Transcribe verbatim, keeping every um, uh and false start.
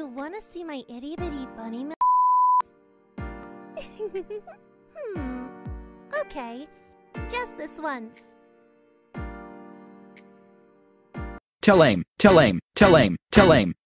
You wanna see my itty bitty bunny milk? Hmm. Okay. Just this once. Tell aim, tell aim, tell aim, tell aim.